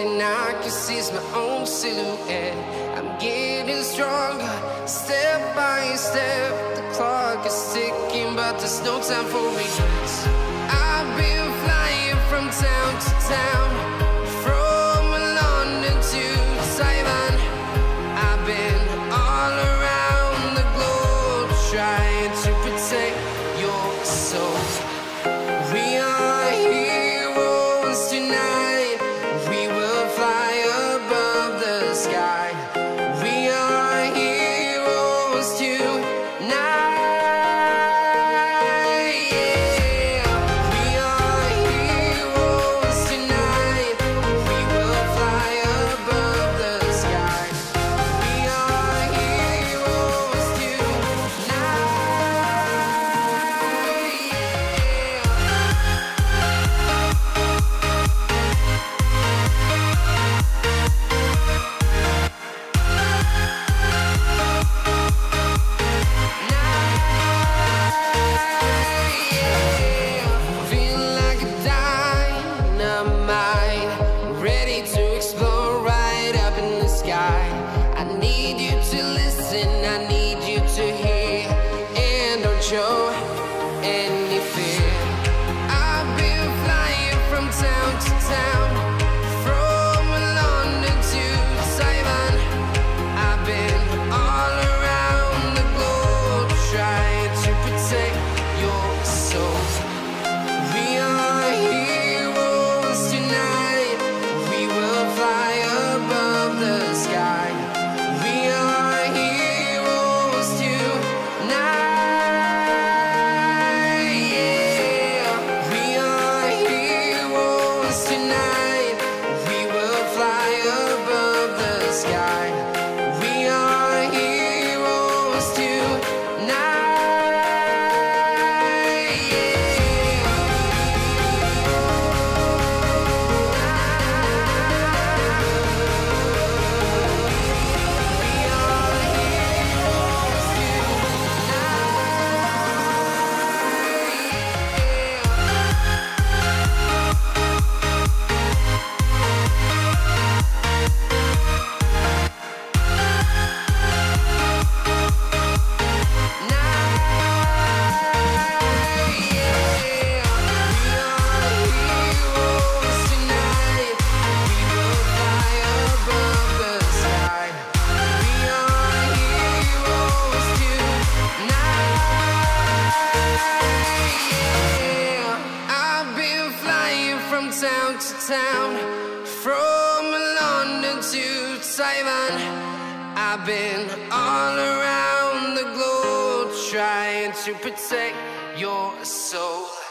and I can see my own silhouette. I'm getting stronger, step by step. The clock is ticking, but there's no time for regrets. I've been flying from town to town, from London to Taiwan. I've been all around the globe, trying to protect your soul. We are heroes tonight. We will fly above the sky. We are heroes tonight. Yeah. We are heroes tonight. We will fly above the sky. We are heroes tonight. Feeling like a dynamite, ready to explode right up in the sky. I need you to listen, I need you to hear, and don't show any fear. I've been flying from town to town, from London to Taiwan. I've been all around the globe, trying to protect your soul. We are heroes tonight. We will fly above the sky. We are heroes tonight. Yeah. We are heroes tonight. We will fly above the sky. We are heroes tonight. From town to town, from London to Taiwan. I've been all around the globe, trying to protect your soul.